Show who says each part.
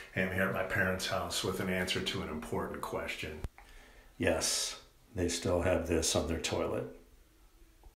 Speaker 1: Hey, I'm here at my parents' house with an answer to an important question. Yes, they still have this on their toilet.